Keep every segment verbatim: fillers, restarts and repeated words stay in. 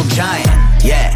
I'm giant, yeah.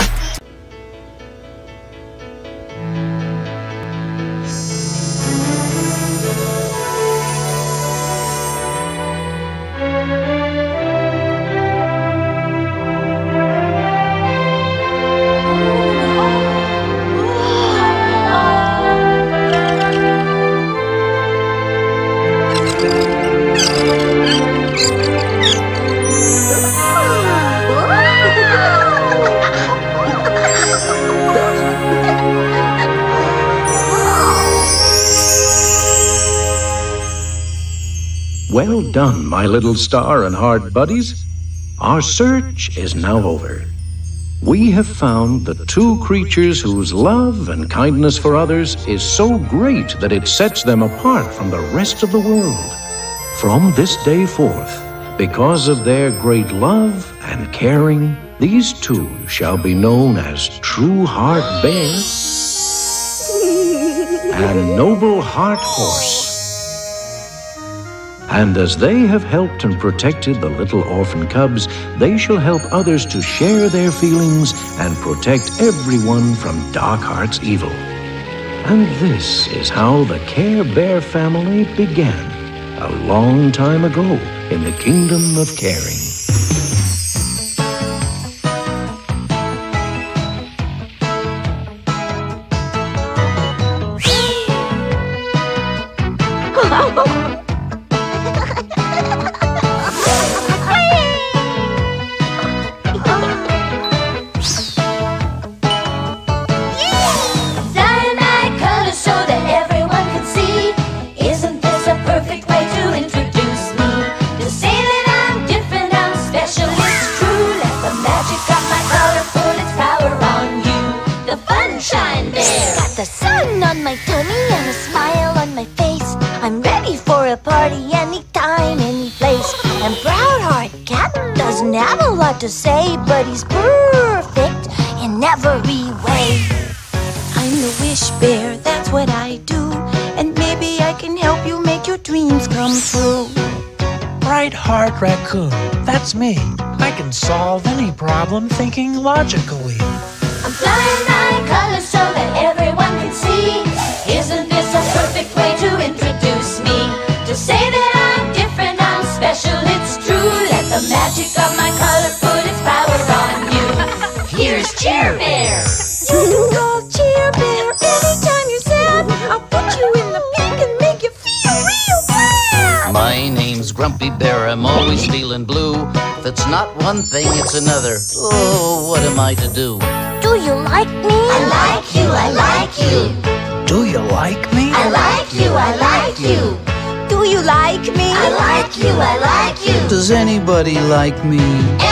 Well done, my little star and heart buddies. Our search is now over. We have found the two creatures whose love and kindness for others is so great that it sets them apart from the rest of the world. From this day forth, because of their great love and caring, these two shall be known as True Heart Bear and Noble Heart Horse. And as they have helped and protected the little orphan cubs, they shall help others to share their feelings and protect everyone from Dark Heart's evil. And this is how the Care Bear family began, a long time ago in the Kingdom of Caring. The sun on my tummy and a smile on my face. I'm ready for a party anytime, any place. And Proud Heart Cat doesn't have a lot to say, but he's perfect in every way. I'm the Wish Bear, that's what I do. And maybe I can help you make your dreams come true. Bright Heart Raccoon, that's me. I can solve any problem thinking logically. I'm flying my colors so that everyone can see. Isn't this a perfect way to introduce me? To say that I'm different, I'm special, it's true. Let the magic of my color put its power on you. Here's Cheer Bear. You know Cheer Bear, anytime you're sad, I'll put you in the pink and make you feel real glad. My name's Grumpy Bear, I'm always feeling blue. If it's not one thing, it's another. Oh, what am I to do? Do you like me? I like you, I like you. Do you like me? I like you, I like you. Do you like me? I like you, I like you. Does anybody like me?